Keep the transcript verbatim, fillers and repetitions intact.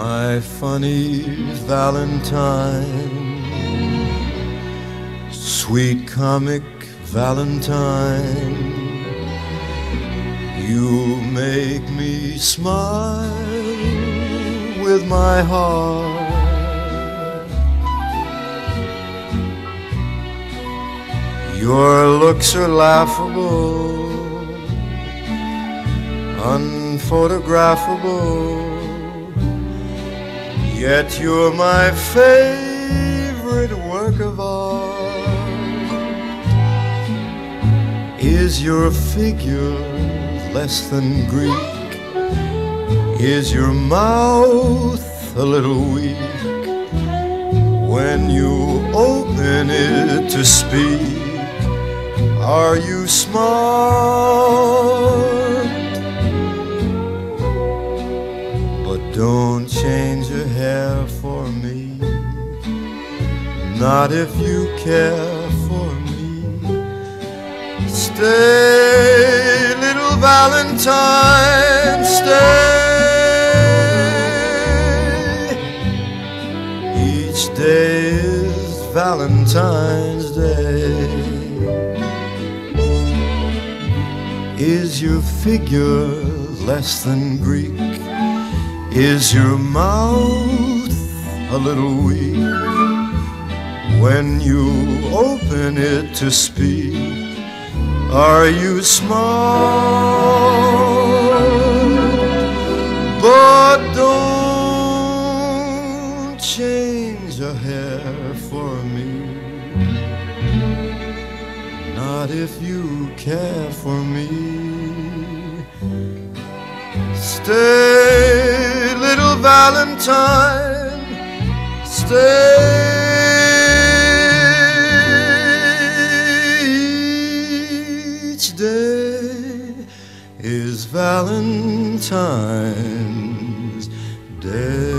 My funny Valentine, sweet comic Valentine, you make me smile with my heart. Your looks are laughable, unphotographable, yet you're my favorite work of art. Is your figure less than Greek? Is your mouth a little weak when you open it to speak? Are you smart? But don't change your hair for me, not if you care for me. Stay, little Valentine, stay. Each day is Valentine's Day. Is your figure less than Greek? Is your mouth a little weak when you open it to speak? Are you smart? But don't change your hair for me, not if you care for me. Stay, little Valentine, stay. Each day is Valentine's Day.